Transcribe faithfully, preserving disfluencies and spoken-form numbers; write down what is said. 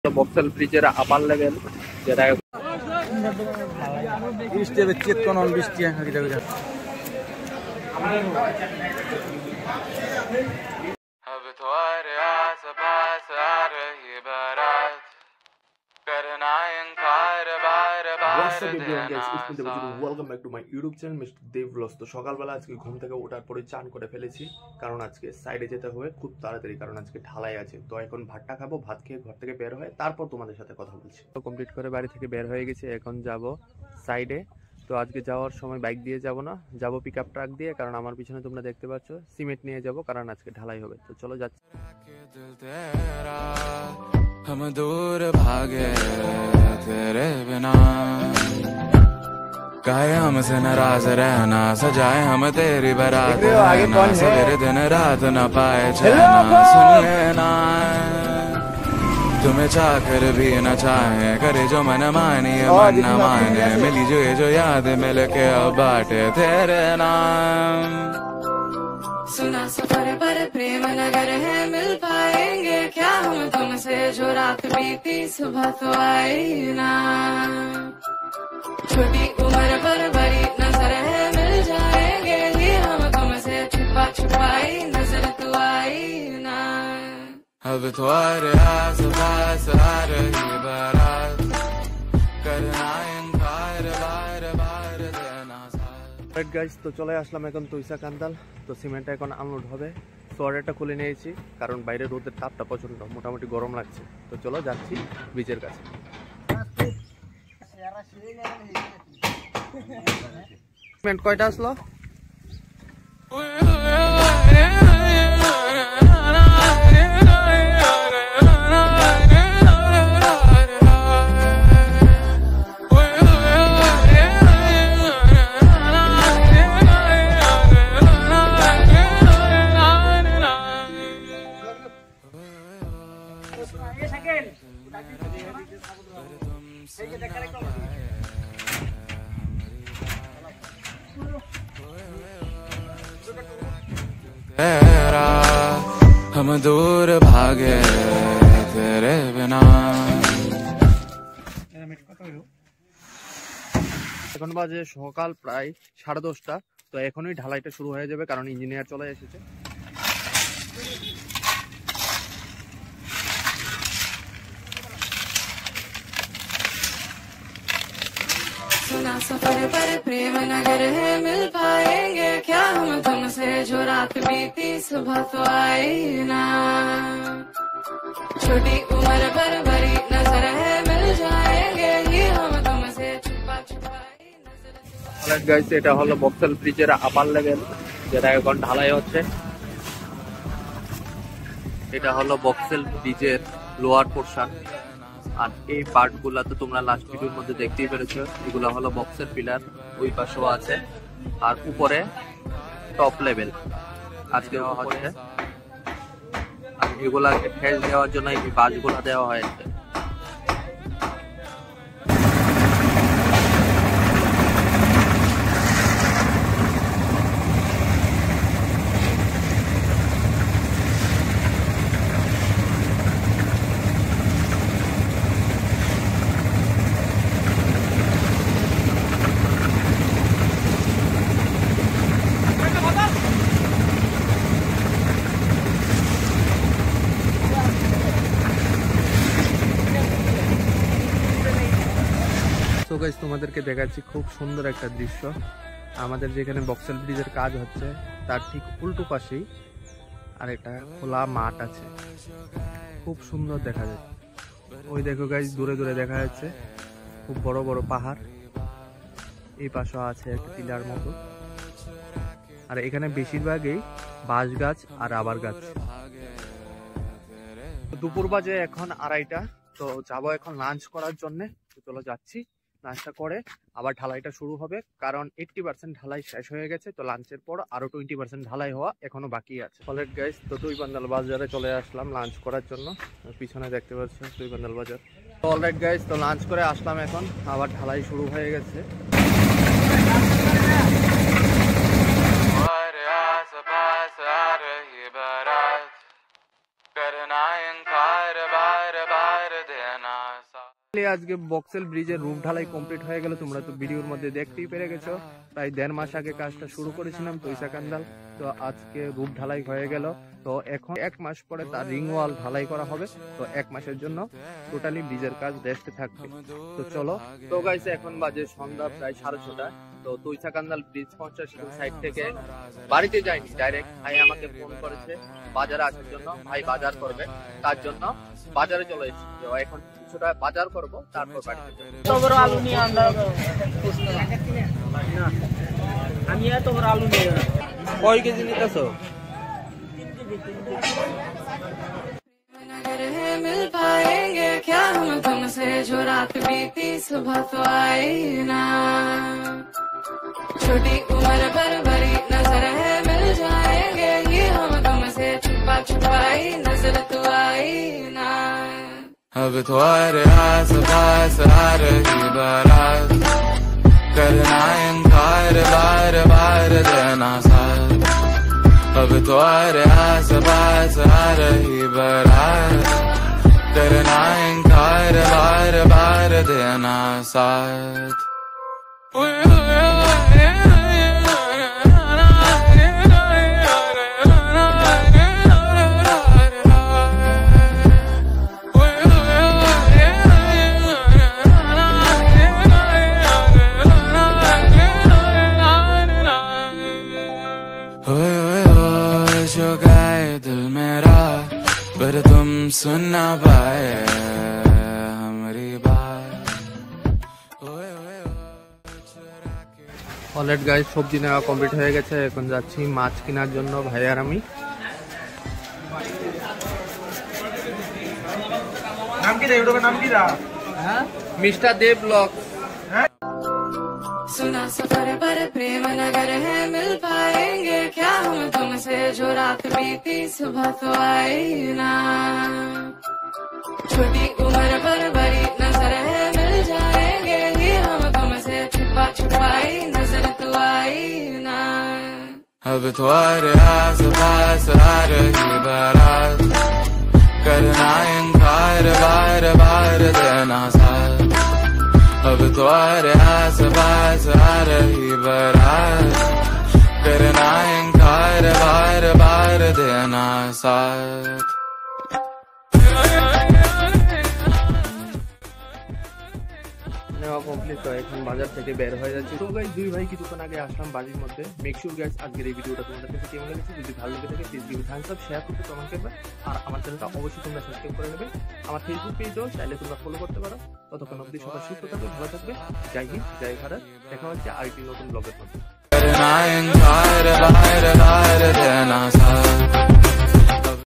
বক্সেল ব্রিজের আপার লেভেল যেটা বৃষ্টি চিৎকন বৃষ্টি अब तुम्हारे आस पास आ रही बारात करना इनकार बार बार देना welcome back to my YouTube channel mister Dev blogs. তো সকালবেলা আজকে ঘুম থেকে ওঠার পরে চান করে ফেলেছি, কারণ আজকে সাইডে যেতে হবে খুব তাড়াতাড়ি, কারণ আজকে ঢালাই আছে। তো এখন ভাতটা খাবো, ভাত খেয়ে ঘর থেকে বের হয়ে তারপর তোমাদের সাথে কথা বলছি। তো কমপ্লিট করে বাড়ি থেকে বের হয়ে গেছি, এখন যাব সাইডে। তো আজকে যাওয়ার সময় বাইক দিয়ে যাব না, যাব পিক আপ ট্রাক দিয়ে, কারণ আমার পিছনে তোমরা দেখতে পাচ্ছ সিমেন্ট নিয়ে যাব, কারণ আজকে ঢালাই হবে। তো চলো যাচ্ছি। हम दूर भागे तेरे बिना, काहे हमसे नाराज रहना, सजाए हम तेरी बारात, सवेरे दिन रात न पाए चैना, सुन लेना तुम्हें चाकर भी न चाहे, करे जो मन मानी मन न माने, मिली जो ये जो याद मिल के अब बाटे तेरे नाम। सुना सफर पर प्रेम नगर है, मिल पाएंगे क्या हम तुमसे, जो रात बीती सुबह तो आई ना, छोटी उम्र पर बड़ी नजर है, मिल जाएंगे ही हम तुमसे, छुपा छुपाई नजर तू आई ना। अब तुम्हारे आस पास आ रही बारात करना इनकार बार बार देना साथ। গাইস, তো চলে আসলাম এখন তুইসা কান্দাল। তো সিমেন্টটা এখন আনলোড হবে। সোয়ারেটা খুলে নিয়েছি, কারণ বাইরে রোদের তাপটা প্রচন্ড, মোটামুটি গরম লাগছে। তো চলো যাচ্ছি ব্রিজের কাছে। সিমেন্ট কয়টা আসলো? तेरा हम दूर भागे तेरे बिना। এখন বাজে সকাল প্রায় সাড়ে দশটা। তো এখনই ঢালাইটা শুরু হয়ে যাবে, কারণ ইঞ্জিনিয়ার চলে এসেছে। सुना सफर पर प्रेम नगर है, मिल पाएंगे क्या हम तुमसे, जो रात बीती सुबह तो आई ना, छोटी उम्र पर बड़ी नजर है, मिल जाएंगे ही हम तुमसे, छुपा छुपाई नजर। অলরাইট গাইস, এটা হলো বক্সেল ব্রিজের আপার লেভেল, যেটা এখন ঢালাই হচ্ছে। এটা হলো বক্সেল ব্রিজের লোয়ার পোর্শন, আর এই পার্ট গুলা তো তোমরা লাস্ট ভিডিওর মধ্যে দেখতেই পেরেছো। এগুলো হলো বক্সের পিলার, ওই পাশেও আছে, আর উপরে টপ লেভেল আজকে হচ্ছে। আর এগুলাকে ফেস দেওয়ার জন্য এই বাসগুলা দেওয়া হয়েছে। তো গাইস, তোমাদেরকে দেখাচ্ছি খুব সুন্দর একটা দৃশ্য। আমাদের যেখানে বক্সেল ব্রিজের কাজ হচ্ছে তার ঠিক উল্টো পাশেই আর একটা খোলা মাঠ আছে, খুব সুন্দর দেখা যাচ্ছে। ওই দেখো গাইস, দূরে দূরে দেখা যাচ্ছে খুব বড় বড় পাহাড়। এই পাশেও আছে একটা টিলার মতো, আর এখানে বেশিরভাগই বাঁশ গাছ আর রাবার গাছ। দুপুর বাজে এখন আড়াইটা। তো যাবো এখন লাঞ্চ করার জন্য। তো চলো যাচ্ছি, লাঞ্চটা করে আবার ঢালাইটা শুরু হবে, কারণ এইট্টি পার্সেন্ট ঢালাই শেষ হয়ে গেছে। তো লাঞ্চের পর আরো টোয়েন্টি পার্সেন্ট ঢালাই হওয়া এখনো বাকি আছে। অলরাইট গাইস, তো দুই বান্দাল বাজারে চলে আসলাম লাঞ্চ করার জন্য। পিছনে দেখতে পাচ্ছ দুই বান্দাল বাজার। তো অলরাইট গাইস, তো লাঞ্চ করে আসলাম, এখন আবার ঢালাই শুরু হয়ে গেছে। करना इनकार बार बार देना। देना सा আজকে বক্সেল ব্রিজের রূপ ঢালাই কমপ্লিট হয়ে গেল, তোমরা তো ভিডিওর মধ্যে দেখতেই পেরে গেছো। প্রায় দেড় মাস আগে কাজটা শুরু করেছিলাম তৈসা কান্দাল, তো আজকে রূপ ঢালাই হয়ে গেল। তো এখন এক মাস পরে তার রিং ওয়াল ঢালাই করা হবে, তো এক মাসের জন্য টোটালি ব্রিজের কাজ রেস্টে থাকবে। তো চলো, তো গাইস এখন বাজে সন্ধ্যা প্রায় সাড়ে ছটা। তো তৈসা কান্দাল ব্রিজ কনস্ট্রাকশন সাইট থেকে বাড়িতে যাইনি, ডাইরেক্ট ভাই আমাকে ফোন করেছে বাজারে আসার জন্য, ভাই বাজার করবে, তার জন্য বাজারে চলে এসেছি। তো এখন কিছুটা বাজার করব, তারপর বাড়িতে যাবো। তো বড় আলু নিয়ে আন্ডা আমি এত বড় আলু নিয়ে কয় কেজি নিতেছো? अगर है मिल पाएंगे क्या हम तुमसे, जो रात बीती सुबह तो आई ना। छोटी उम्र पर बड़ी नजर है, मिल जाएंगे ये हम तुमसे, छुपा छुपाई नजर तो आई ना। अब तो आ आस पास आ रही बारात, करना इनकार बार बार देना साथ। अब तो आस पास आ रही बारात, करना इनकार बार बार देना साथ। जो गाए दिल मेरा पर तुम सुन ना पाए हमारी बात। অলরেড গাইস সবজি নেওয়া কমপ্লিট হয়ে গেছে, এখন যাচ্ছি মাছ কেনার জন্য ভাই আর আমি। নাম কি দা ইউটিউবের নাম কি দা? হ্যাঁ, মিস্টার দেব ব্লগ। सुना सफर पर प्रेम नगर है, मिल पाएंगे क्या हम तुमसे, जो रात बीती सुबह तो आई ना। छोटी उम्र पर बड़ी नजर है, मिल जाएंगे ये हम तुमसे, छुपा छुपाई नजर तो आई ना। अब तो आस पास आ रही बारात, करना इनकार बार बार देना साथ। अब तो आस पास आ रही बारात, करना इनकार बार बार देना साथ। নেওয়া কমপ্লিট, তো এখন বাজার থেকে বের হয়ে যাচ্ছি। তো গাইস দুই ভাই কিছুক্ষণ আগে আসলাম বাড়ির মধ্যে। মেক শিওর গাইস আজকের এই ভিডিওটা তোমাদের কাছে কেমন লেগেছে, যদি ভালো লেগে থাকে please give thumbs up, share করতে কমেন্ট করবে, আর আমার চ্যানেলটা অবশ্যই তোমরা সাবস্ক্রাইব করে নেবে। আমার ফেসবুক পেজও চাইলে তোমরা ফলো করতে পারো। ততক্ষণ অবধি সবাই সুস্থ থাকবে, ভালো থাকবে। জয় হিন্দ, জয় ভারত। দেখা হচ্ছে আরেকটি নতুন ব্লগের মধ্যে।